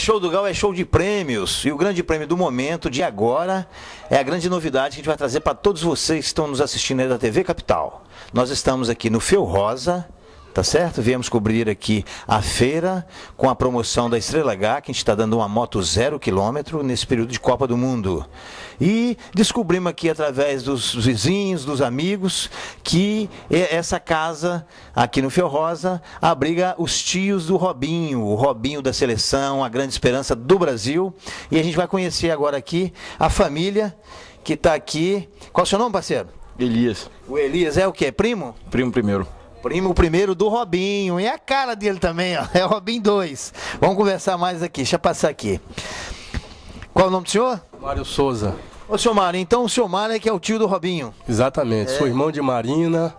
Show do Gal é show de prêmios. E o grande prêmio do momento, de agora, é a grande novidade que a gente vai trazer para todos vocês que estão nos assistindo aí da TV Capital. Nós estamos aqui no Feu Rosa, tá certo? Viemos cobrir aqui a feira com a promoção da Estrela H, que a gente está dando uma moto 0 km nesse período de Copa do Mundo. E descobrimos aqui através dos vizinhos, dos amigos, que essa casa aqui no Feu Rosa abriga os tios do Robinho, o Robinho da seleção, a grande esperança do Brasil. E a gente vai conhecer agora aqui a família que está aqui. Qual é o seu nome, parceiro? Elias. O Elias é o quê? Primo? Primo primeiro. Primo primeiro do Robinho. E a cara dele também, ó. É o Robinho 2. Vamos conversar mais aqui. Deixa eu passar aqui. Qual é o nome do senhor? Mário Souza. Ô, senhor Mário, então o senhor Mário é que é o tio do Robinho. Exatamente. Sou irmão de Marina,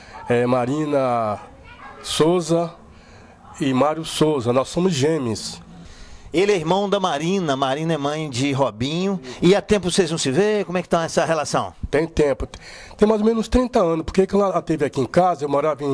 Marina Souza e Mário Souza. Nós somos gêmeos. Ele é irmão da Marina. Marina é mãe de Robinho. E há tempo vocês não se vê? Como é que tá essa relação? Tem tempo. Tem mais ou menos 30 anos. Porque quando ela esteve aqui em casa, eu morava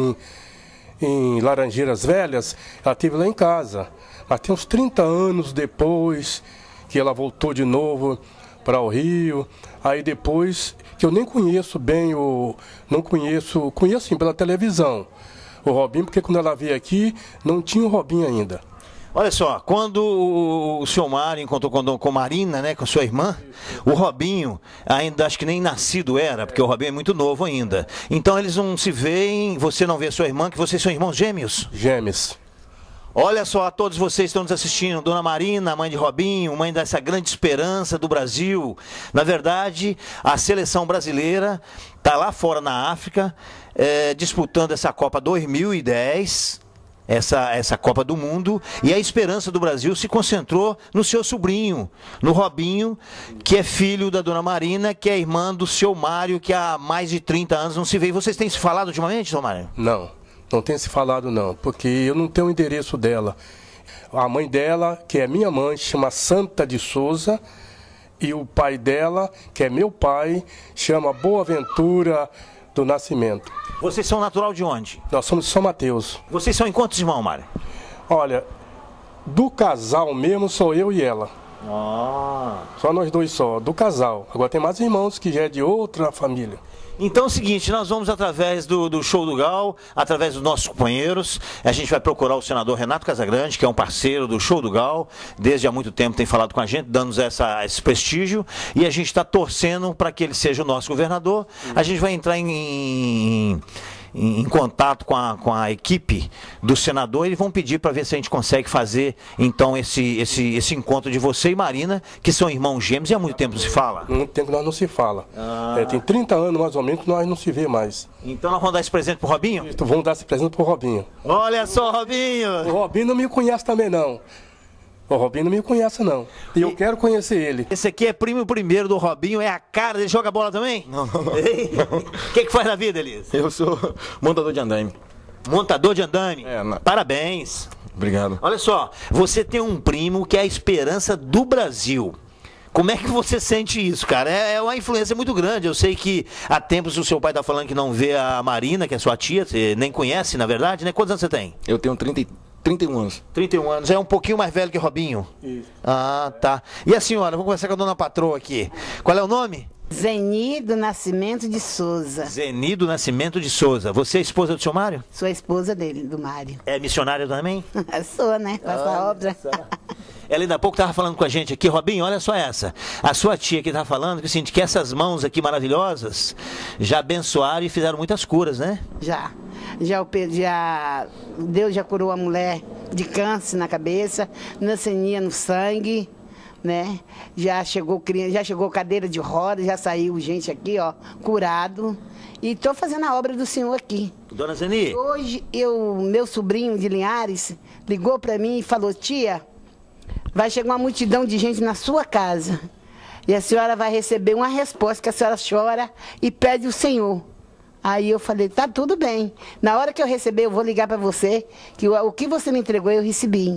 em Laranjeiras Velhas, ela esteve lá em casa. Mas tem uns 30 anos depois que ela voltou de novo para o Rio. Aí depois, que eu nem conheço bem, conheço sim pela televisão o Robinho, porque quando ela veio aqui, não tinha o Robinho ainda. Olha só, quando o senhor Mário encontrou com Marina, né, com sua irmã, o Robinho ainda acho que nem nascido era, porque o Robinho é muito novo ainda. Então eles não se veem, você não vê a sua irmã, que vocês são irmãos gêmeos? Gêmeos. Olha só, a todos vocês que estão nos assistindo, Dona Marina, mãe de Robinho, mãe dessa grande esperança do Brasil. Na verdade, a seleção brasileira está lá fora na África, disputando essa Copa 2010, essa Copa do Mundo, e a esperança do Brasil se concentrou no seu sobrinho, no Robinho, que é filho da Dona Marina, que é irmã do seu Mário, que há mais de 30 anos não se vê. Vocês têm se falado ultimamente, Dona Mário? Não tem se falado não, porque eu não tenho o endereço dela. A mãe dela, que é minha mãe, chama Santa de Souza, e o pai dela, que é meu pai, chama Boaventura do Nascimento. Vocês são natural de onde? Nós somos de São Mateus. Vocês são em quantos irmãos, Mário? Olha, do casal mesmo sou eu e ela. Só nós dois só, do casal. Agora tem mais irmãos que já é de outra família. Então é o seguinte, nós vamos através do Show do Gal, através dos nossos companheiros, a gente vai procurar o senador Renato Casagrande, que é um parceiro do Show do Gal, desde há muito tempo tem falado com a gente, dando-nos esse prestígio, e a gente está torcendo para que ele seja o nosso governador. A gente vai entrar em contato com a equipe do senador, e eles vão pedir para ver se a gente consegue fazer então esse encontro de você e Marina, que são irmãos gêmeos, e há muito tempo não se fala? Muito tempo nós não se fala. Tem 30 anos mais ou menos que nós não se vê mais. Então nós vamos dar esse presente pro Robinho? Vamos dar esse presente pro Robinho. Olha só, Robinho! O Robinho não me conhece também não. O Robinho não me conhece não. E eu quero conhecer ele. Esse aqui é primo primeiro do Robinho, é a cara. Ele joga bola também? Não. O que faz na vida, Elias? Eu sou montador de andaime. Montador de andaime? Parabéns. Obrigado. Olha só, você tem um primo que é a esperança do Brasil. Como é que você sente isso, cara? É uma influência muito grande. Eu sei que há tempos o seu pai está falando que não vê a Marina, que é sua tia, você nem conhece, na verdade, né? Quantos anos você tem? Eu tenho 31 anos. 31 anos. É um pouquinho mais velho que Robinho? Isso. Ah, tá. E a senhora? Vamos conversar com a dona patroa aqui. Qual é o nome? Zeni do Nascimento de Souza. Zeni do Nascimento de Souza. Você é esposa do seu Mário? Sou a esposa dele, do Mário. É missionária também? Sou, né? Com essa obra. Ela ainda há pouco estava falando com a gente aqui, Robinho, olha só essa. A sua tia que estava falando que essas mãos aqui maravilhosas já abençoaram e fizeram muitas curas, né? Já Deus já curou a mulher de câncer na cabeça, leucemia no sangue, né? Já chegou cadeira de roda, já saiu gente aqui, ó, curado. E estou fazendo a obra do Senhor aqui. Dona Zeni. Hoje, meu sobrinho de Linhares ligou para mim e falou: tia, vai chegar uma multidão de gente na sua casa e a senhora vai receber uma resposta que a senhora chora e pede o Senhor. Aí eu falei: tá tudo bem. Na hora que eu receber, eu vou ligar para você, que o que você me entregou eu recebi.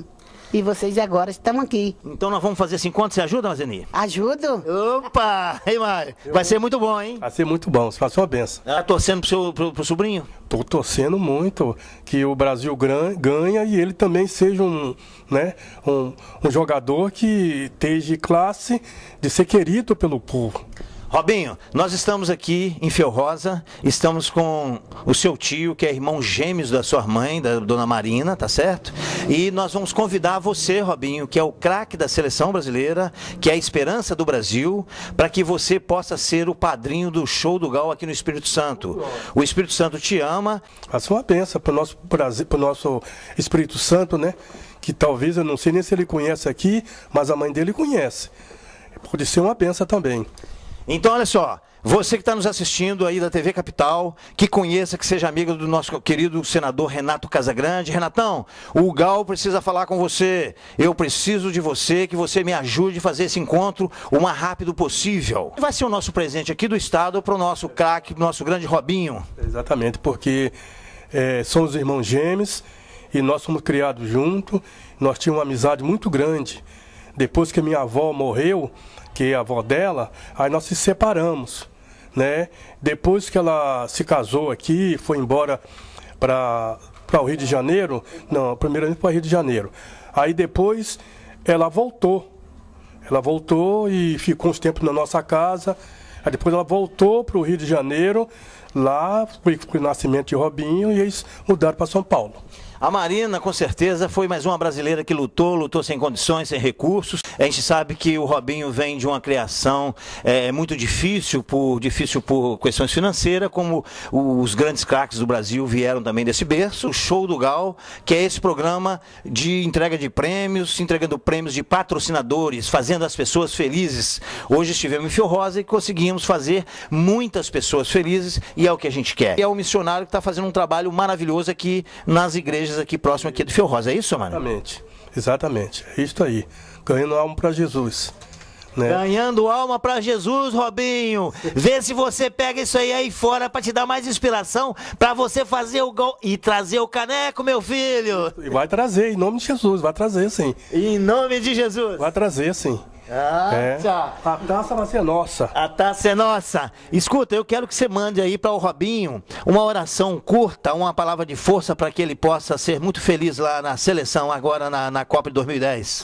E vocês agora estão aqui. Então nós vamos fazer esse encontro, você ajuda, Mazeni? Ajudo? Opa! Ei, Mário, vai ser muito bom, hein? Vai ser muito bom, você faz uma benção. Tá torcendo pro sobrinho? Estou torcendo muito que o Brasil ganha e ele também seja um jogador que esteja classe de ser querido pelo povo. Robinho, nós estamos aqui em Feu Rosa, estamos com o seu tio, que é irmão gêmeos da sua mãe, da dona Marina, tá certo? E nós vamos convidar você, Robinho, que é o craque da seleção brasileira, que é a esperança do Brasil, para que você possa ser o padrinho do Show do Gal aqui no Espírito Santo. O Espírito Santo te ama. Faça uma benção para o nosso Brasil, para o nosso Espírito Santo, né? Que talvez, eu não sei nem se ele conhece aqui, mas a mãe dele conhece. Pode ser uma benção também. Então, olha só, você que está nos assistindo aí da TV Capital, que conheça, que seja amigo do nosso querido senador Renato Casagrande. Renatão, o Gal precisa falar com você. Eu preciso de você, que você me ajude a fazer esse encontro o mais rápido possível. Vai ser o nosso presente aqui do estado para o nosso craque, nosso grande Robinho. Exatamente, porque somos irmãos gêmeos e nós somos criados juntos. Nós tínhamos uma amizade muito grande. Depois que a minha avó morreu, que é a avó dela, aí nós se separamos, né? Depois que ela se casou aqui, foi embora para o Rio de Janeiro, não, primeiramente para o Rio de Janeiro. Aí depois ela voltou e ficou uns tempos na nossa casa. Aí depois ela voltou para o Rio de Janeiro, lá foi o nascimento de Robinho e eles mudaram para São Paulo. A Marina, com certeza, foi mais uma brasileira que lutou sem condições, sem recursos. A gente sabe que o Robinho vem de uma criação muito difícil por questões financeiras, como os grandes craques do Brasil vieram também desse berço. O Show do Gal, que é esse programa de entrega de prêmios, entregando prêmios de patrocinadores, fazendo as pessoas felizes. Hoje estivemos em Feu Rosa e conseguimos fazer muitas pessoas felizes e é o que a gente quer. E é o missionário que está fazendo um trabalho maravilhoso aqui nas igrejas aqui próximo aqui do Feu Rosa, é isso, mano? Exatamente, é isso aí, ganhando alma para Jesus, né? Ganhando alma para Jesus, Robinho. Vê se você pega isso aí fora para te dar mais inspiração para você fazer o gol e trazer o caneco, meu filho. E vai trazer, em nome de Jesus, vai trazer sim. Em nome de Jesus. Vai trazer sim. A taça vai ser nossa. A taça é nossa. Escuta, eu quero que você mande aí para o Robinho uma oração curta, uma palavra de força para que ele possa ser muito feliz lá na seleção, agora na Copa de 2010.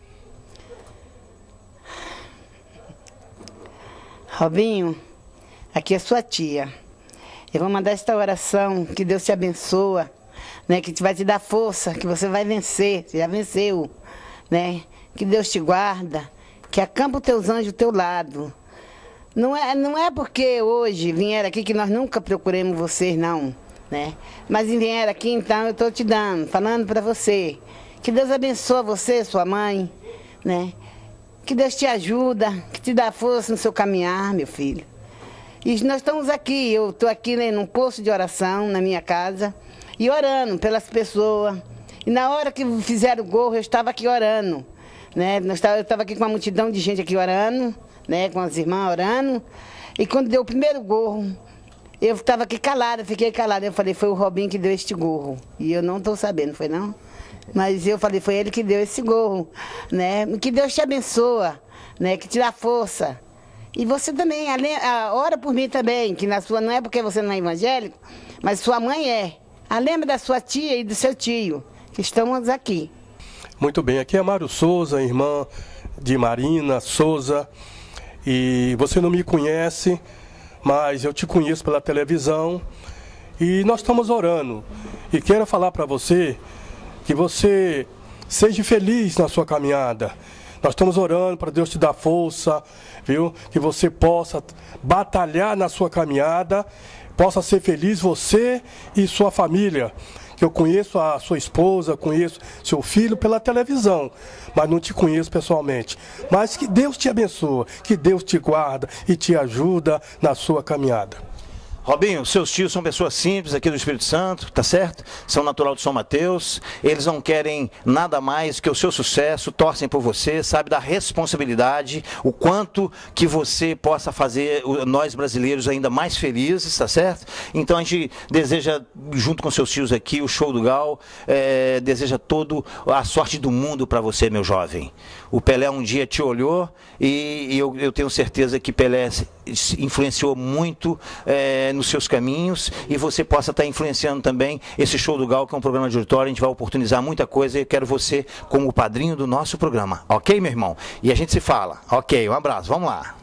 Robinho, aqui é sua tia. Eu vou mandar esta oração, que Deus te abençoa, né? Que vai te dar força, que você vai vencer, você já venceu, né? Que Deus te guarda, que acampa os teus anjos ao teu lado. Não é porque hoje vieram aqui que nós nunca procuremos vocês, não, né? Mas vieram aqui, então eu estou te dando, falando para você. Que Deus abençoe você, sua mãe, né? Que Deus te ajuda, que te dá força no seu caminhar, meu filho. E nós estamos aqui, eu estou aqui, né, num posto de oração na minha casa e orando pelas pessoas. E na hora que fizeram o gol, eu estava aqui orando. Né? Eu estava aqui com uma multidão de gente aqui orando, né? Com as irmãs orando. E quando deu o primeiro gol, eu estava aqui calada, fiquei calada. Eu falei, foi o Robinho que deu este gol. E eu não estou sabendo, foi não? Mas eu falei, foi ele que deu esse gol, né? Que Deus te abençoa, né? Que te dá força. E você também, ora por mim também, que na sua, não é porque você não é evangélico, mas sua mãe é. Lembra da sua tia e do seu tio, que estamos aqui. Muito bem, aqui é Mário Souza, irmã de Marina Souza, e você não me conhece, mas eu te conheço pela televisão, e nós estamos orando, e quero falar para você, que você seja feliz na sua caminhada. Nós estamos orando para Deus te dar força, viu? Que você possa batalhar na sua caminhada, possa ser feliz você e sua família. Que eu conheço a sua esposa, conheço seu filho pela televisão, mas não te conheço pessoalmente. Mas que Deus te abençoe, que Deus te guarda e te ajuda na sua caminhada. Robinho, seus tios são pessoas simples aqui do Espírito Santo, tá certo? São natural de São Mateus, eles não querem nada mais que o seu sucesso, torcem por você, sabe da responsabilidade, o quanto que você possa fazer nós brasileiros ainda mais felizes, tá certo? Então a gente deseja, junto com seus tios aqui, o show do Gal, deseja toda a sorte do mundo para você, meu jovem. O Pelé um dia te olhou e eu tenho certeza que Pelé influenciou muito nos seus caminhos, e você possa estar influenciando também esse show do Gal, que é um programa de auditório. A gente vai oportunizar muita coisa e eu quero você como o padrinho do nosso programa, ok, meu irmão? E a gente se fala, ok, um abraço, vamos lá.